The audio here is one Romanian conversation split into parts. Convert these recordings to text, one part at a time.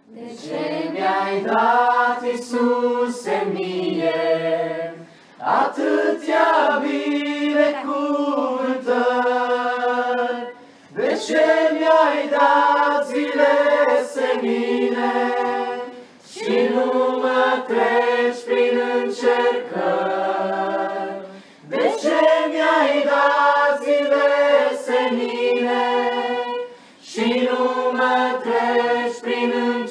De ce mi-ai dat, Iisuse, mie atâtea binecuvântări? De ce mi-ai dat zile senine și nu mă treci prin încercări? De ce mi-ai dat zile senine și nu mă treci prin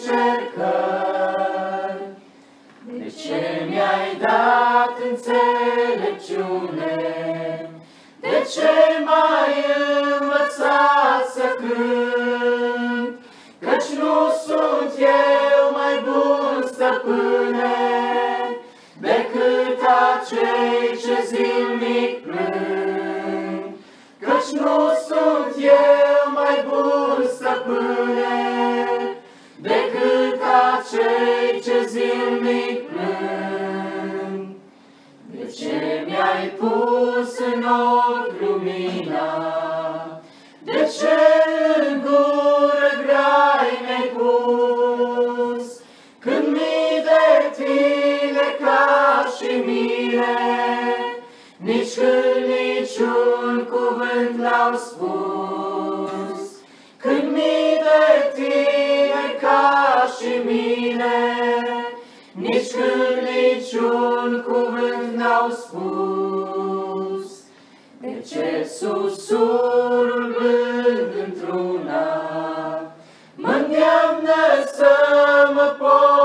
încercări? De ce mi-ai dat înțelepciune? De ce m-ai învățat să cânt? Căci nu sunt eu mai bun, stăpâne, decât acei ce zilnic plâng. Căci nu sunt eu mai bun, stăpâne, decât acei ce zilnic plâng. De ce mi-ai pus în ochi lumina? De ce în gură grai mi-ai pus? Când mii de tine ca și mine, nici când niciun cuvânt n-au spus. Când mii de tine ca și mine, nici când niciun cuvânt n-au spus. De ce susurul blând într-una mă-ndeamnă să mă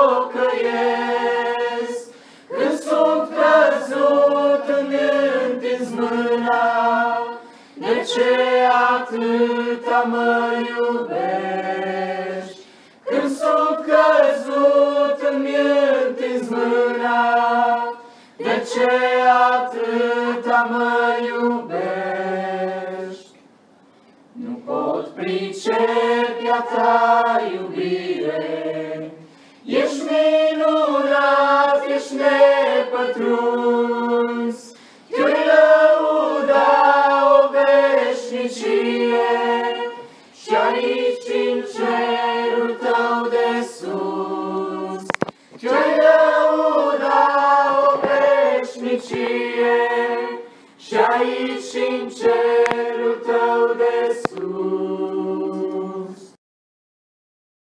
pocăiesc? Când sunt căzut îmi întinzi mâna, de ce atâta mă iubești? Când sunt căzut îmi întinzi mâna, de ce atâta mă iubești? Nu pot pricepe a ta iubire, ești minunat, ești nepătruns. Te-oi lăuda o veșnicie și aici în cerul tău de sus. Te-oi lăuda o veșnicie și aici în cerul